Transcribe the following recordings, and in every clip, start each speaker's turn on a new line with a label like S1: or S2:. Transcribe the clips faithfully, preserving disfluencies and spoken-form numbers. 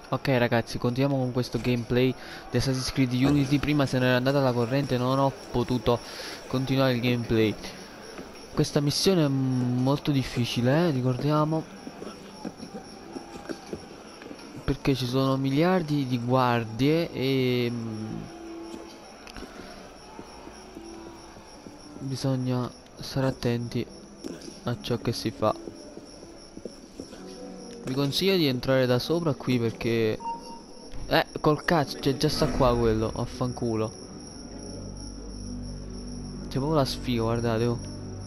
S1: Ok ragazzi, continuiamo con questo gameplay di Assassin's Creed Unity. Prima se n'era andata la corrente, non ho potuto continuare il gameplay. Questa missione è molto difficile, eh, ricordiamo, perché ci sono miliardi di guardie e mm, bisogna stare attenti a ciò che si fa. Vi consiglio di entrare da sopra qui perché... Eh, col cazzo, c'è già sta qua quello, affanculo. C'è proprio la sfiga, guardate, oh.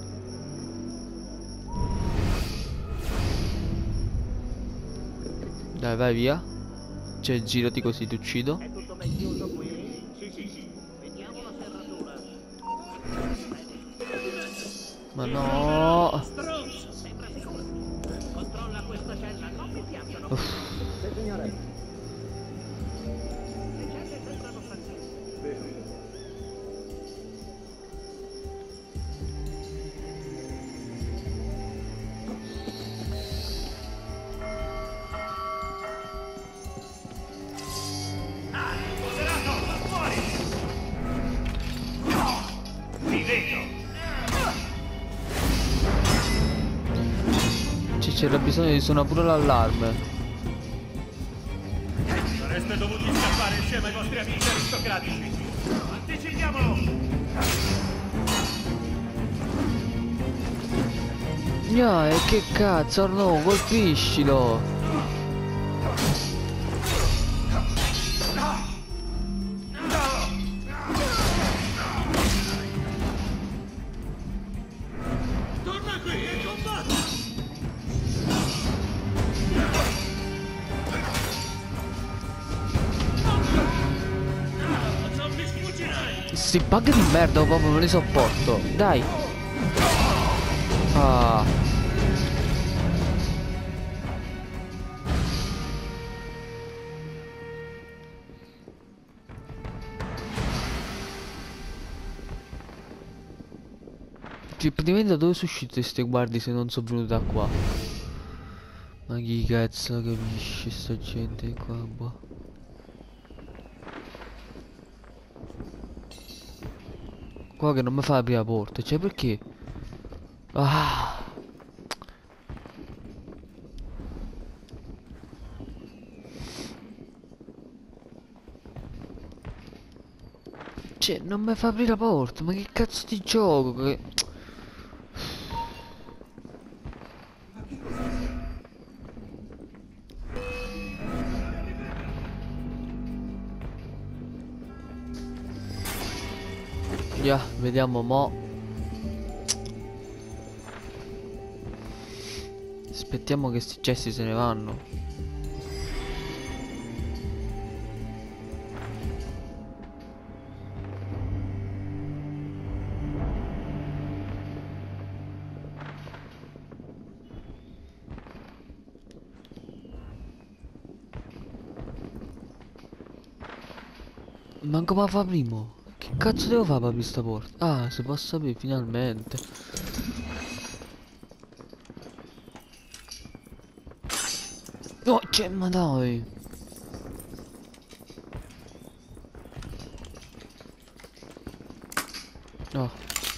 S1: Dai, vai via. Cioè, girati così ti uccido.
S2: È tutto ben chiuso qui? Sì, sì, sì. Vediamo la serratura.
S1: Ma no.
S2: Sembra sicuro. Controlla questa cella, non mi piacciono
S1: Uff.
S2: queste. Sì, signore. Le celle sembrano tranquille.
S3: Vi vedo!
S1: Ci c'era bisogno di suonare pure l'allarme.
S3: Sareste dovuti scappare insieme ai vostri amici aristocratici! Anticipiamolo!
S1: No, e che cazzo, no, colpiscilo.
S3: Torna qui e combatti! Non mi sfuggirai!
S1: Sti bug di merda proprio non li sopporto. Dai. Ah. Cioè, praticamente da dove sono uscite queste guardie se non sono venute da qua? Ma chi cazzo capisce sta gente qua, boh. Qua che non mi fa aprire la porta, cioè perché? Ah. Cioè, non mi fa aprire la porta, ma che cazzo di gioco che... Ya, vediamo mo. Aspettiamo che sti cessi se ne vanno. Manco ma fa primo. Che cazzo devo fare per aprire sta porta? Ah, si può sapere finalmente. No, c'è, ma dai. No.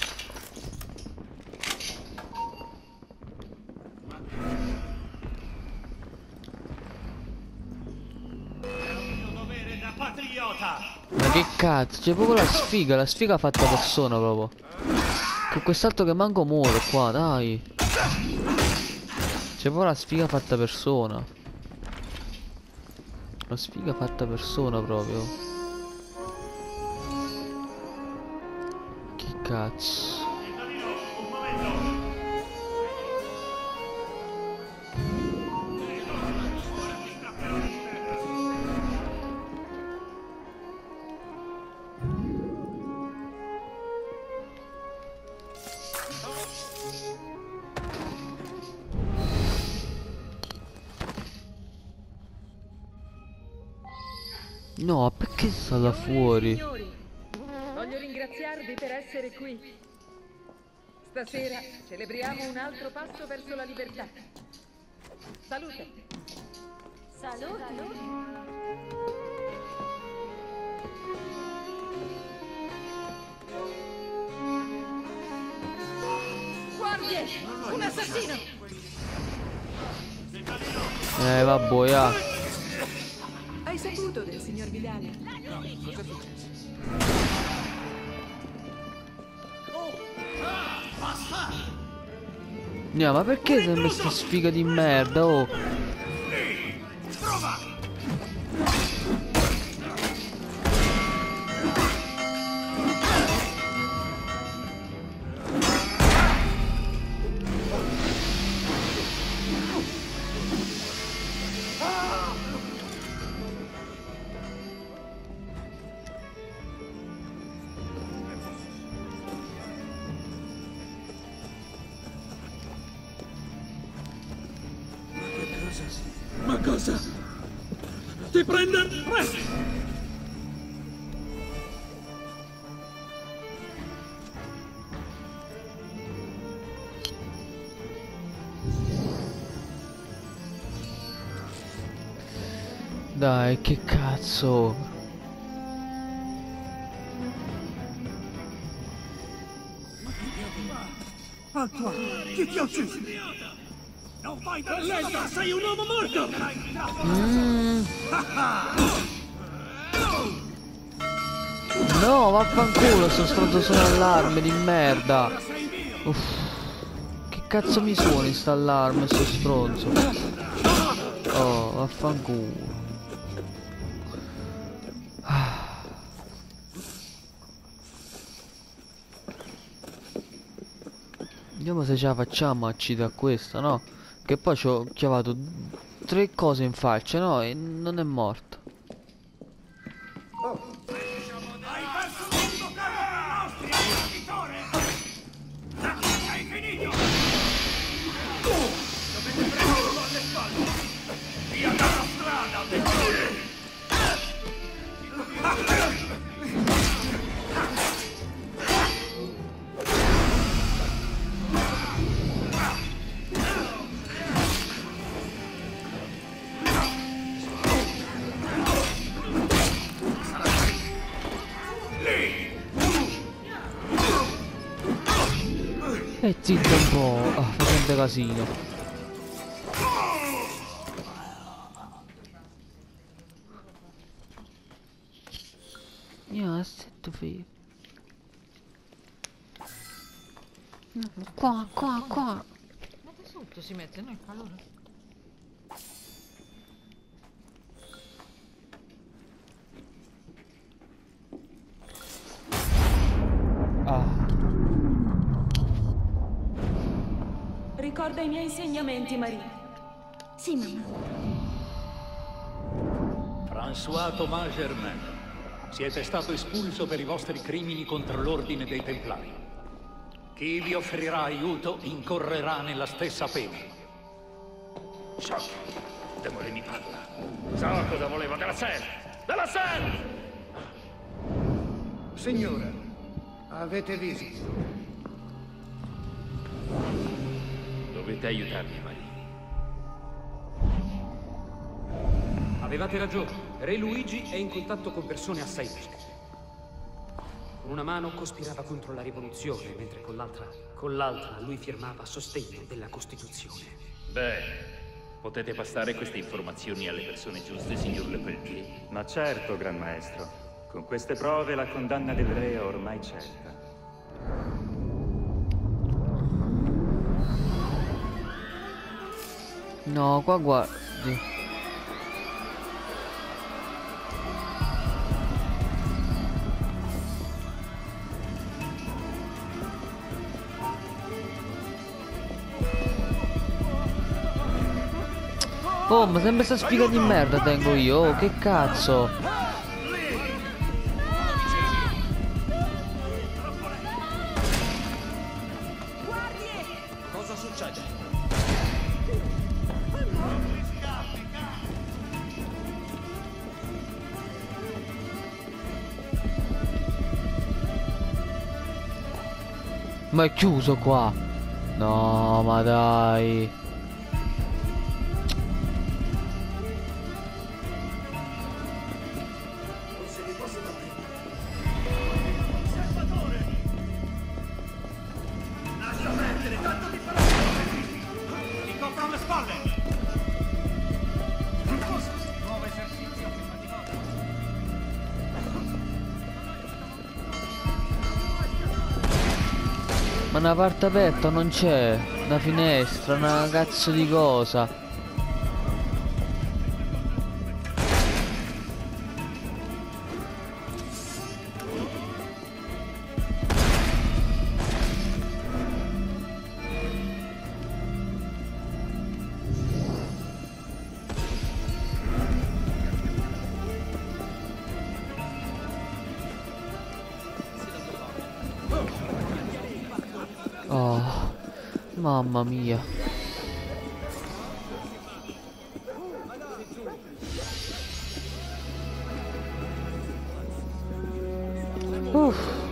S3: Mio dovere da patriota!
S1: Ma che cazzo? C'è proprio la sfiga, la sfiga fatta persona proprio. Con quest'altro che manco muore qua, dai. C'è proprio la sfiga fatta persona. La sfiga fatta persona proprio. Che cazzo.
S3: Un momento!
S1: No, perché sta là fuori?
S4: Signori, voglio ringraziarvi per essere qui. Stasera celebriamo un altro passo verso la libertà. Salute!
S5: Salute!
S4: Un assassino!
S1: Eh, vabbè, ya.
S4: Hai saputo del signor Vidale?
S1: No, ma perché sempre sta sfiga di merda, oh?
S3: Ma cosa? Ti prende? Presto!
S1: Dai, che cazzo?
S3: Antoine, chi ti ha ucciso? Non fai da lenta, sei un uomo morto!
S1: Mm. No, vaffanculo, sto stronzo suona allarme di merda. Uff. Che cazzo mi suoni sta allarme, sto stronzo? Oh, vaffanculo. Ah. Vediamo se ce la facciamo a citare questa, no? Che poi ci ho chiavato tre cose in faccia, no? E non è morto.
S3: Hai perso tutto, caro nostri, vincitore! Hai finito! Dovete prenderlo alle spalle! Via dalla strada, vincitore!
S1: E zitto un po', ah, facendo casino. Io aspetto figlio. Qua, qua, qua.
S4: Ma da sotto si mette, no? Allora.
S1: Ah.
S5: Ricorda i miei insegnamenti, Marie.
S6: Sì, mamma.
S7: François Thomas Germain, siete stato espulso per i vostri crimini contro l'ordine dei Templari. Chi vi offrirà aiuto incorrerà nella stessa pena.
S3: Sciocchi, Demolé mi parla. So cosa volevo della Seine! Della Seine!
S8: Signora, avete visita?
S3: Dovete aiutarmi, Marie.
S9: Avevate ragione. Re Luigi è in contatto con persone assai vicine. Con una mano cospirava contro la rivoluzione, mentre con l'altra... con l'altra lui firmava a sostegno della Costituzione.
S3: Bene. Potete passare queste informazioni alle persone giuste, signor Lepeletier?
S10: Ma certo, Gran Maestro. Con queste prove la condanna del re è ormai certa.
S1: No, qua guardi. Oh, ma sempre sta sfiga di merda tengo io, oh, che cazzo.
S3: Cosa succede?
S1: Ma è chiuso qua. No, ma dai.
S3: Lascia perdere, tanto ti farò.
S1: una parte aperta non c'è. Una finestra, una cazzo di cosa. Oh, mamma mia. Uff.